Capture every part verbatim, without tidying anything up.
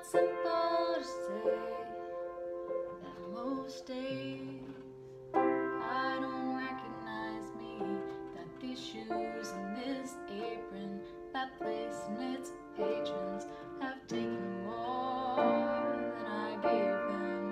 simple to say that most days I don't recognize me, that these shoes and this apron, that place and its patrons have taken more than I gave them.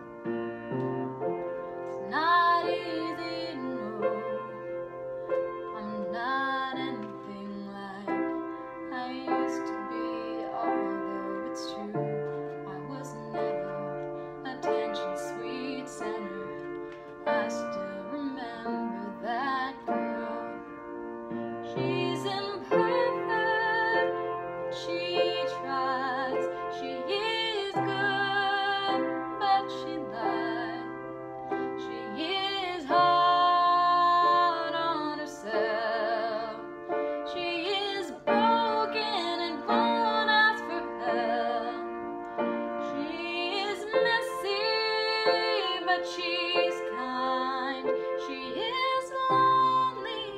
It's not easy to know I'm not anything like I used to be, although it's true I was never attention sweet center. I still remember that girl. She's imperfect, she tries, she is good, but she lies. She is hard on herself. She is broken and won't ask for help. She is messy, but she's kind. She is lonely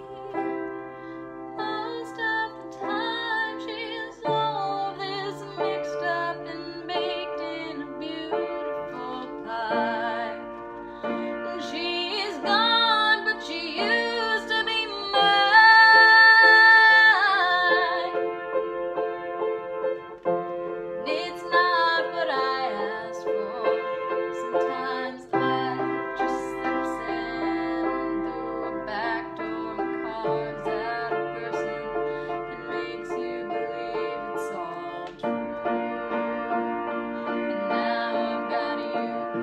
most of the time. She is all of this mixed up and baked in a beautiful pie. And she is gone, but she used to be mine. It's not what I asked for. Sometimes life just slips in through a back door and carves out a person and makes you believe it's all true. And now I've got you.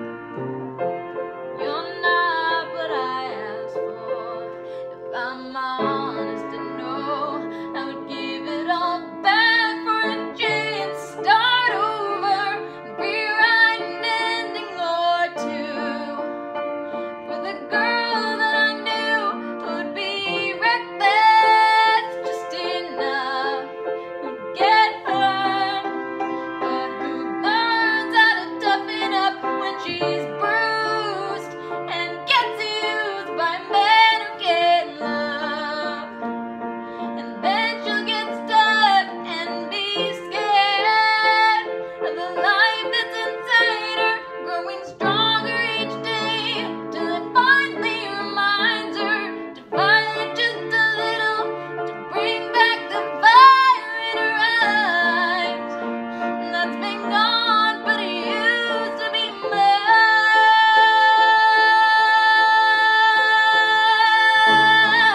You're not what I asked for. If I'm honest, I know I would give it all back for a chance to start over and rewrite an ending or two. For the girl that I knew would be reckless just enough, who'd get hurt, but who learns how to toughen up when she's bruised and gets used by men who can't love. And then she'll get stuck and be scared of the life that's inside her, growing stronger each day, till it finally reminds her to fight just a little, to bring back the fire in her eyes. And that's been gone, but it used to be mine.